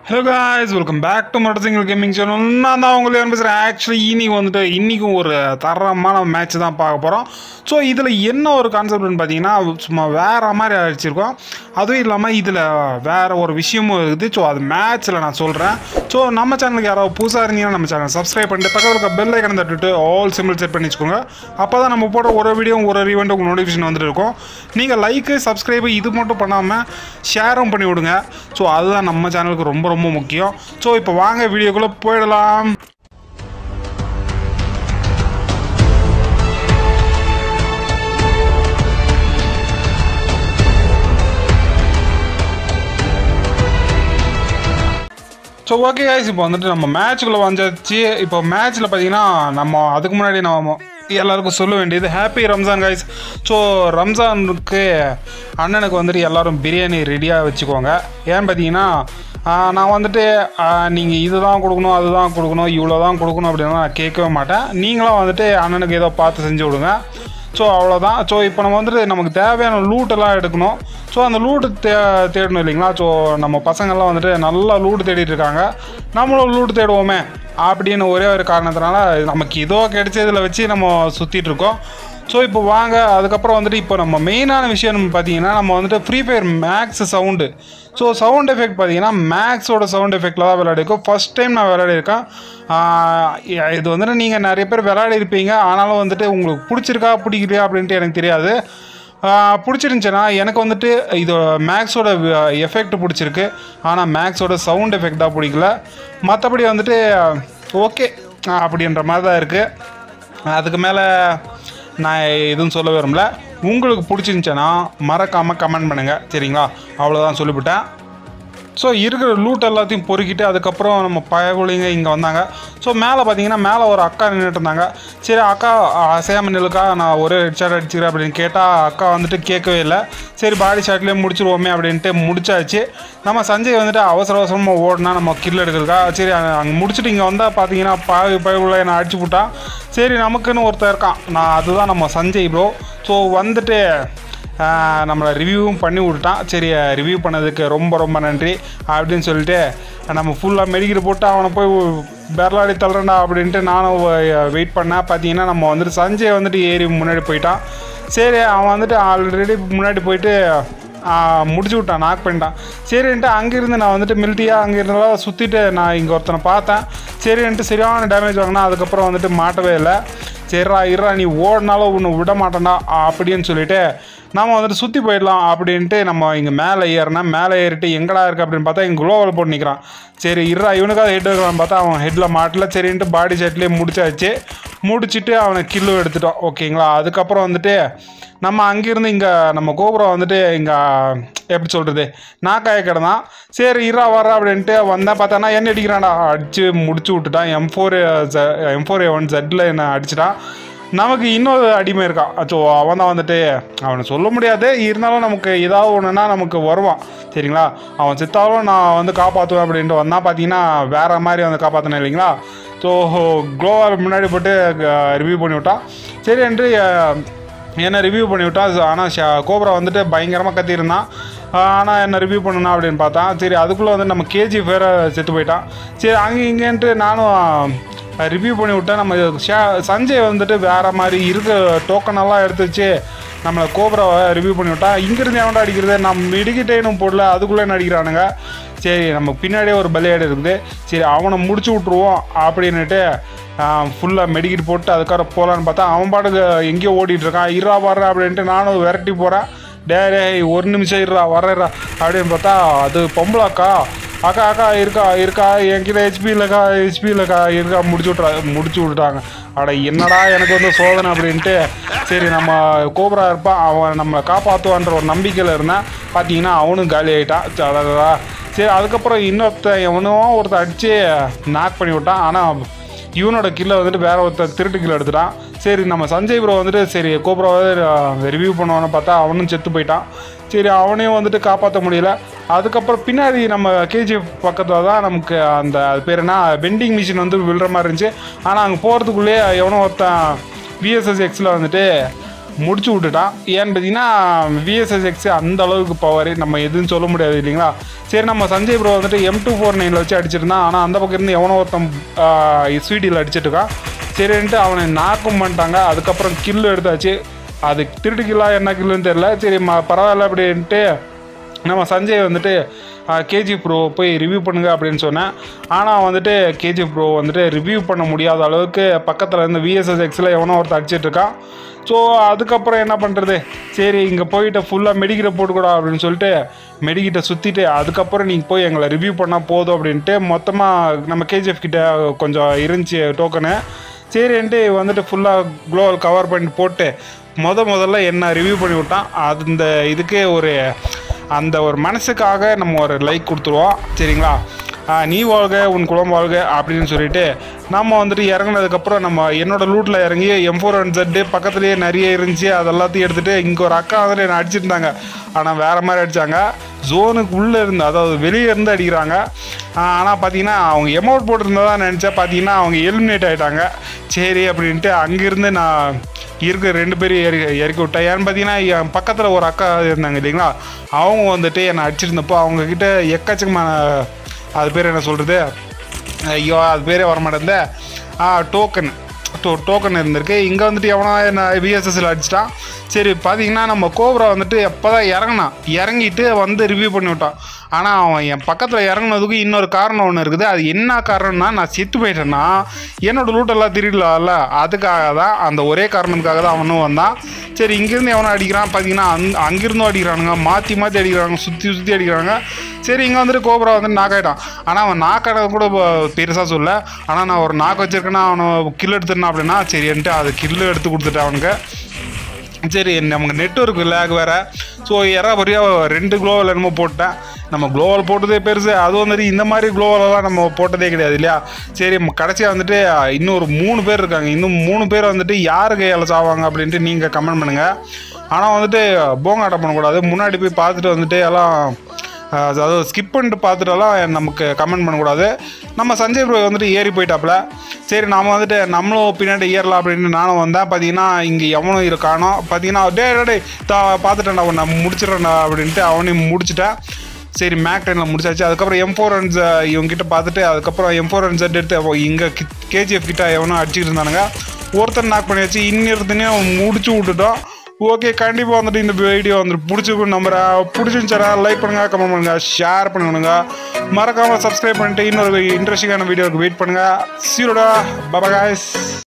Hello guys, welcome back to Motorcycle Gaming Channel. நான் தான் உங்களுக்கு பேசுகிறேன். ஆக்சுவலி இன்றைக்கும் ஒரு தரமான மேட்ச் தான் பார்க்க போகிறோம். ஸோ இதில் என்ன ஒரு கான்செப்ட்னு பார்த்தீங்கன்னா சும்மா வேறு மாதிரி அடிச்சிருக்கோம். அதுவும் இல்லாமல் இதில் வேறு ஒரு விஷயமும் இருக்குது. ஸோ அது மேட்ச்சில் நான் சொல்கிறேன். ஸோ நம்ம சேனலுக்கு யாராவது புதுசாக இருந்தீங்கன்னா நம்ம சேனல் சப்ஸ்கிரைப் பண்ணிட்டு பக்கத்தில் இருக்க பெல் ஐக்கனை தட்டிட்டு ஆல் சிம்பிள் செட் பண்ணி வச்சுக்கோங்க. அப்போ தான் நம்ம போடுற ஒரு வீடியோ ஒரு ஈவெண்ட் உங்களுக்கு நோட்டிஃபிகேஷன் வந்துட்டு இருக்கும். நீங்கள் லைக்கு சப்ஸ்கிரைபு இது மட்டும் பண்ணாமல் ஷேரும் பண்ணி விடுங்க. ஸோ அதுதான் நம்ம சேனலுக்கு ரொம்ப ரொம்ப முக்கியம். ஸோ இப்போ வாங்க வீடியோக்குள்ளே போயிடலாம். ஸோ ஓகே கைஸ், இப்போ வந்துட்டு நம்ம மேட்ச்சுக்குள்ளே வந்தாச்சு. இப்போ மேட்ச்சில் பார்த்தீங்கன்னா நம்ம அதுக்கு முன்னாடி நம்ம எல்லாருக்கும் சொல்ல வேண்டியது ஹாப்பி ரம்ஜான் கைஸ். ஸோ ரம்ஜானுக்கு அண்ணனுக்கு வந்துட்டு எல்லோரும் பிரியாணி ரெடியாக வச்சுக்கோங்க. ஏன்னு பார்த்தீங்கன்னா நான் வந்துட்டு நீங்கள் இது தான் கொடுக்கணும் அது தான் கொடுக்கணும் இவ்வளோ தான் கொடுக்கணும் அப்படின்னா நான் கேட்கவே மாட்டேன். நீங்களும் வந்துட்டு அண்ணனுக்கு ஏதோ பார்த்து செஞ்சு விடுங்க. ஸோ அவ்வளோதான். ஸோ இப்போ நம்ம வந்துட்டு நமக்கு தேவையான லூட்டெல்லாம் எடுக்கணும். ஸோ அந்த லூட்டு தேடணும் இல்லைங்களா. ஸோ நம்ம பசங்கள்லாம் வந்துட்டு நல்லா லூட்டு தேடிட்டு இருக்காங்க. நம்மளும் லூட்டு தேடுவோமே அப்படின்னு ஒரே ஒரு காரணத்தினால நமக்கு ஏதோ கிடைச்சதில் வச்சு நம்ம சுற்றிட்டுருக்கோம். ஸோ இப்போ வாங்க, அதுக்கப்புறம் வந்துட்டு இப்போ நம்ம மெயினான விஷயம் பார்த்தீங்கன்னா நம்ம வந்துட்டு Free Fire max sound. So sound effect பார்த்தீங்கன்னா மேக்ஸோட சவுண்ட் எஃபெக்டில் தான் விளையாடிருக்கோம். ஃபஸ்ட் டைம் நான் விளையாடிருக்கேன். இது வந்துட்டு நீங்கள் நிறைய பேர் விளையாடிருப்பீங்க. ஆனாலும் வந்துட்டு உங்களுக்கு பிடிச்சிருக்கா பிடிக்கலையா அப்படின்ட்டு எனக்கு தெரியாது. பிடிச்சிருந்துச்சுன்னா எனக்கு வந்துட்டு இது மேக்ஸோட எஃபெக்ட் பிடிச்சிருக்கு. ஆனால் மேக்ஸோட சவுண்ட் எஃபெக்ட் தான் பிடிக்கல. மற்றபடி வந்துட்டு ஓகே அப்படின்ற மாதிரி தான் இருக்குது. அதுக்கு மேலே நான் எதுவும் சொல்ல விரும்பல. உங்களுக்கு பிடிச்சிருந்துச்சுன்னா மறக்காமல் கமெண்ட் பண்ணுங்கள், சரிங்களா? அவ்வளோதான் சொல்லிவிட்டேன். ஸோ இருக்கிற லூட் எல்லாத்தையும் பொறுக்கிட்டு அதுக்கப்புறம் நம்ம பயகுலிங்க இங்கே வந்தாங்க. ஸோ மேலே பார்த்தீங்கன்னா மேலே ஒரு அக்கா நின்றுட்டு இருந்தாங்க. சரி அக்கா அசையாமல் நிலுக்கா, நான் ஒரே ஹெட் ஷாட் அடிச்சுக்கிறேன் அப்படின்னு கேட்டால் அக்கா வந்துட்டு கேட்கவே இல்லை. சரி பாடி ஷாட்லேயே முடிச்சிருவோமே அப்படின்ட்டு முடிச்சாச்சு. நம்ம சஞ்சய் வந்துட்டு அவசர அவசரமாக ஓடினா நம்ம கில் எடுக்கிறதுக்கா. சரி அங்கே முடிச்சுட்டு இங்கே வந்தால் பார்த்தீங்கன்னா பயகுள்ள என்னை அடிச்சு விட்டான். சரி நமக்குன்னு ஒருத்தர் இருக்கான், நான் அதுதான் நம்ம சஞ்சய் ப்ரோ. ஸோ வந்துட்டு நம்மளை ரிவ்யூவும் பண்ணி விட்டுட்டான். சரி ரிவ்யூ பண்ணதுக்கு ரொம்ப ரொம்ப நன்றி அப்படின்னு சொல்லிட்டு நம்ம ஃபுல்லாக மெடிக்கல் போட்டு அவனை போய் பெரலாடி தள்ளுறேன்டா அப்படின்ட்டு நானும் வெயிட் பண்ணேன். பார்த்தீங்கன்னா நம்ம வந்துட்டு சஞ்சய் வந்துட்டு ஏறி முன்னாடி போயிட்டான். சரி அவன் வந்துட்டு ஆல்ரெடி முன்னாடி போயிட்டு முடிச்சு விட்டான், நாக் பண்ணிட்டான். சரின்ட்டு அங்கேருந்து நான் வந்துட்டு மிலிட்டியாக அங்கே இருந்தாலும் சுற்றிட்டு நான் இங்கே ஒருத்தனை பார்த்தேன். சரின்ட்டு சரியான டேமேஜ் வாங்கினா. அதுக்கப்புறம் வந்துட்டு மாட்டவே இல்லை. சரிடா இருறா நீ ஓடினாலும் ஒன்று விட மாட்டேன்டா அப்படின்னு சொல்லிவிட்டு நம்ம வந்துட்டு சுற்றி போயிடலாம் அப்படின்ட்டு நம்ம இங்கே மேலே ஏறினா. மேலே ஏறிட்டு எங்கடா இருக்குது அப்படின்னு பார்த்தா இங்கே குளோவில் போட்டு நிற்கிறான். சரி இருறா இவனுக்காக ஹெட் இருக்கிறான்னு பார்த்தா அவன் ஹெட்டில் மாட்டல. சரின்ட்டு பாடி ஷாட்லேயே முடிச்சாச்சு. முடிச்சுட்டு அவனை கில்லு எடுத்துட்டோம், ஓகேங்களா? அதுக்கப்புறம் வந்துட்டு நம்ம அங்கேருந்து இங்கே நம்ம கோபுரம் வந்துட்டு இங்கே எப்படி சொல்கிறது நாக்காய கிடந்தான். சரி இரா வர்றா அப்படின்ட்டு வந்தால் பார்த்தானா என்ன அடிக்கிறான்டா, அடித்து முடிச்சு விட்டுட்டான். M4A1 Z என்ன அடிச்சிட்டான். நமக்கு இன்னொரு அடிமை இருக்கான். ஸோ அவன் தான் வந்துட்டு அவனை சொல்ல முடியாது, இருந்தாலும் நமக்கு ஏதாவது ஒன்றுனா நமக்கு வருவான், சரிங்களா? அவன் செத்தாலும் நான் வந்து காப்பாற்றுவேன் அப்படின்ட்டு வந்தான். பார்த்தீங்கன்னா வேறு மாதிரி வந்து காப்பாற்றினேன் இல்லைங்களா. ஸோ க்ளோவால் முன்னாடி போட்டு ரிவ்யூ பண்ணி விட்டான். சரி என்று என்னை ரிவ்யூ பண்ணி விட்டான். ஆனால் கோப்ரா வந்துட்டு பயங்கரமாக கத்தியிருந்தான். ஆனால் என்ன ரிவ்யூ பண்ணணும் அப்படின்னு பார்த்தான். சரி அதுக்குள்ளே வந்து நம்ம KGF வேறு செத்து போயிட்டான். சரி அங்கே இங்கேன்ட்டு நானும் ரிவ்யூ பண்ணி விட்டேன். நம்ம சஞ்சய் வந்துட்டு வேறு மாதிரி இருக்க டோக்கனெல்லாம் எடுத்து வச்சு நம்மளை கோப்ராவை ரிவ்யூ பண்ணி விட்டான். இங்கேருந்து எவன்டா அடிக்கிறது, நம்ம மெடிக்கிட்டேனும் போடல, அதுக்குள்ளே என்ன அடிக்கிறானுங்க. சரி நம்ம பின்னாடியே ஒரு பலியாடு இருக்குது. சரி அவனை முடிச்சு விட்ருவோம் அப்படின்னுட்டு ஃபுல்லாக மெடிக்கிட்டு போட்டு அதுக்கப்புறம் போகலான்னு பார்த்தா அவன் பாட்டுக்கு எங்கேயோ ஓடிட்டுருக்கான். இருறா வர்ற அப்படின்ட்டு நானும் விரட்டி போகிறேன். டே ஒரு நிமிஷம் இருறா வர்றா அப்படின்னு பார்த்தா அது பொம்பளை அக்கா. அக்கா அக்கா இருக்கா என்கிட்ட HP இல்லைக்கா இருக்கா முடிச்சு விட்டுட்டாங்க. அட என்னடா எனக்கு வந்து சோதனை அப்படின்ட்டு சரி நம்ம கோப்ரா இருப்பான், அவன் நம்மளை காப்பாற்றுவான்ற ஒரு நம்பிக்கையில் இருந்தேன். பார்த்தீங்கன்னா அவனும் காலி ஆகிட்டான். சரி அதுக்கப்புறம் எவனும் ஒருத்தர் அடித்து நாக் பண்ணி விட்டான். ஆனால் இவனோட கில்லை வந்துட்டு வேற ஒருத்தர் திருட்டு கில் எடுத்துட்டான். சரி நம்ம சஞ்சய் ப்ரோ வந்துட்டு சரி கோப்ராவை ரிவ்யூ பண்ணுவான்னு பார்த்தா அவனும் செத்து போயிட்டான். சரி அவனையும் வந்துட்டு காப்பாற்ற முடியல. அதுக்கப்புறம் பின்னாடி நம்ம KGF பக்கத்தில் தான் நமக்கு அந்த அது பேர் என்ன வெண்டிங் மிஷின் வந்து விழுற மாதிரி இருந்துச்சு. ஆனால் அங்கே போகிறதுக்குள்ளேயே எவனோ ஒருத்தன் VSSXயில் வந்துட்டு முடிச்சு விட்டுட்டான். ஏன்னு பார்த்தீங்கன்னா விஎஸ்எஸ்எக்ஸ் அந்த அளவுக்கு பவர் நம்ம எதுன்னு சொல்ல முடியாது இல்லைங்களா. சரி நம்ம சஞ்சய் ப்ரோ வந்துட்டு M249 வச்சு அடிச்சிருந்தான். ஆனால் அந்த பக்கம் இருந்து எவனோ ஒருத்தன் ஸ்வீடியில் அடிச்சிட்டு இருக்கான். சரின்ட்டு அவனை நாக்கும் பண்ணிட்டாங்க. அதுக்கப்புறம் கில்லு எடுத்தாச்சு. அது திருட்டு கில்லா என்ன கில்லுன்னு தெரில. சரி பரவாயில்ல அப்படின்ட்டு நம்ம சஞ்சய் வந்துட்டு கேஜிஎஃப் ப்ரோ போய் ரிவ்யூ பண்ணுங்க அப்படின்னு சொன்னேன். ஆனால் வந்துட்டு கேஜிஎஃப் ப்ரோ வந்துட்டு ரிவ்யூ பண்ண முடியாத அளவுக்கு பக்கத்தில் இருந்து விஎஸ்எஸ்எக்ஸில் எவனோ ஒருத்தர் அடிச்சிட்ருக்கான். ஸோ அதுக்கப்புறம் என்ன பண்ணுறது, சரி இங்கே போயிட்டு ஃபுல்லாக மெடிக்கிட்ட போட்டுக்கூடா அப்படின்னு சொல்லிட்டு மெடிக்கிட்ட சுற்றிட்டு அதுக்கப்புறம் நீங்கள் போய் எங்களை ரிவ்யூ பண்ணால் போதும் அப்படின்ட்டு மொத்தமாக நம்ம கேஜிஎஃப் கிட்ட கொஞ்சம் இருந்துச்சு டோக்கனு. சரின்ட்டு வந்துட்டு ஃபுல்லாக க்ளோவல் கவர் பண்ணி போட்டு முதல்ல என்ன ரிவ்யூ பண்ணி விட்டான். அது இந்த இதுக்கே அந்த ஒரு மனசுக்காக நம்ம ஒரு லைக் கொடுத்துருவோம் சரிங்களா. நீ வாழ்க உன் குலம் வாழ்க அப்படின்னு சொல்லிட்டு நம்ம வந்துட்டு இறங்கினதுக்கப்புறம் நம்ம என்னோடய லூட்டில் இறங்கி M400 பக்கத்துலேயே நிறைய இருந்துச்சு. அதெல்லாத்தையும் எடுத்துகிட்டு இங்கே ஒரு அக்கா வந்துட்டு என்னை அடிச்சிருந்தாங்க. ஆனால் வேறு மாதிரி அடித்தாங்க. ஜோனுக்கு உள்ளே இருந்து அதாவது வெளியே இருந்து அடிக்கிறாங்க. ஆனால் பார்த்தீங்கன்னா அவங்க எமௌண்ட் போட்டிருந்ததா நினச்சா பார்த்தீங்கன்னா அவங்க எலிமினேட் ஆகிட்டாங்க. சரி அப்படின்ட்டு அங்கேருந்து நான் இருக்க 2 பேரும் இறக்கி விட்டேன். ஏன்னு பார்த்தீங்கன்னா என் பக்கத்தில் ஒரு அக்கா இருந்தாங்க இல்லைங்களா, அவங்க வந்துட்டு என்னை அடிச்சிருந்தப்போ அவங்கக்கிட்ட எக்கச்சக்கமான அது பேர் என்ன சொல்கிறது, ஐயோ அது பேரே வரமாட்டேந்த டோக்கன் இருந்திருக்கு. இங்கே வந்துட்டு எவனா என்ன விஎஸ்எஸ்ல அடிச்சிட்டான். சரி பார்த்தீங்கன்னா நம்ம கோப்ரா வந்துட்டு எப்போ தான் இறங்கிட்டு வந்து ரிவ்யூ பண்ணி விட்டான். ஆனால் அவன் என் பக்கத்தில் இறங்கினதுக்கு இன்னொரு காரணம் ஒன்று இருக்குது. அது என்ன காரணம்னா நான் செத்து போயிட்டேன்னா என்னோடய லூட்டெல்லாம் திருடலாம்ல, அதுக்காக தான் அந்த ஒரே காரணத்துக்காக தான் அவனும் வந்தான். சரி இங்கேருந்து எவனை அடிக்கிறான் பார்த்தீங்கன்னா அங்கேருந்தும் அடிக்கிறானுங்க, மாற்றி அடிக்கிறாங்க, சுற்றி அடிக்கிறாங்க. சரி இங்கே வந்துட்டு கோப்ரா வந்துட்டு நாக் ஆகிட்டான். ஆனால் அவன் நாக்கானது கூட பெருசாக சொல்ல. ஆனால் நான் ஒரு நாக்கு வச்சிருக்கேன்னா அவனை கில் எடுத்துருந்தான் அப்படின்னா சரின்ட்டு அது கில்லு எடுத்து கொடுத்துட்டேன் அவனுக்கு. சரி நமக்கு நெட்வொர்க் லேக் வேறு. ஸோ வரையா 2 குளோவல் என்னமோ போட்டேன். நம்ம குளோவல் போட்டதே பெருசு. அதுவும் வந்துட்டு இந்த மாதிரி குளோவலெல்லாம் நம்ம போட்டதே கிடையாது இல்லையா. சரி கடைசியாக வந்துட்டு இன்னும் ஒரு 3 பேர் இருக்காங்க. இன்னும் 3 பேர் வந்துட்டு யாரு கையால் சாவாங்க அப்படின்ட்டு நீங்கள் கமெண்ட் பண்ணுங்கள். ஆனால் வந்துட்டு போங்காட்டம் பண்ணக்கூடாது. முன்னாடி போய் பார்த்துட்டு வந்துட்டு எல்லாம் அதாவது ஸ்கிப் பண்ணிட்டு பார்த்துட்டெல்லாம் நமக்கு கமெண்ட் பண்ணக்கூடாது. நம்ம சஞ்சய் ப்ரோ வந்துட்டு ஏறி போயிட்டாப்புல. சரி நாம் வந்துட்டு நம்மளும் பின்னாடி ஏறலாம் அப்படின்னு நானும் வந்தேன். பார்த்தீங்கன்னா இங்கே எவனும் இருக்கானோ பார்த்தீங்கன்னா டே பார்த்துட்டேன்டா உன்னை முடிச்சிடறேன்டா அப்படின்ட்டு அவனையும் முடிச்சிட்டேன். சரி மேக் 10ல் முடிச்சாச்சு. அதுக்கப்புறம் M400 இவங்ககிட்ட பார்த்துட்டு அதுக்கப்புறம் M400 எடுத்து இங்கே கேஜிஎஃப் கிட்ட எவனும் அடிச்சுட்டு இருந்தானுங்க. ஒருத்தர் நாக் பண்ணியாச்சு, இன்னொருத்தனையும் முடிச்சு விட்டுட்டோம். ஓகே கண்டிப்பாக வந்துட்டு இந்த வீடியோ வந்துட்டு பிடிச்சிருக்குன்னு நம்புறேன். பிடிச்சிருந்துச்சா லைக் பண்ணுங்கள், கமெண்ட் பண்ணுங்கள், ஷேர் பண்ணுங்க, மறக்காமல் சப்ஸ்கிரைப் பண்ணிட்டு இன்னொரு இன்ட்ரெஸ்டிங்கான வீடியோவுக்கு வெயிட் பண்ணுங்கள். சீரோடா பாய் காய்ஸ்.